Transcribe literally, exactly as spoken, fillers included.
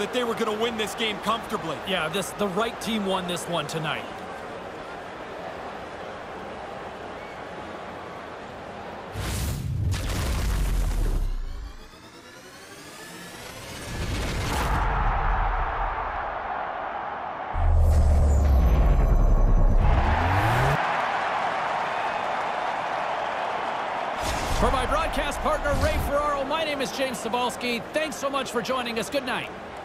like they were going to win this game comfortably. Yeah, this the right team won this one tonight. For my broadcast partner, Ray Ferraro, my name is James Cebulski. Thanks so much for joining us. Good night.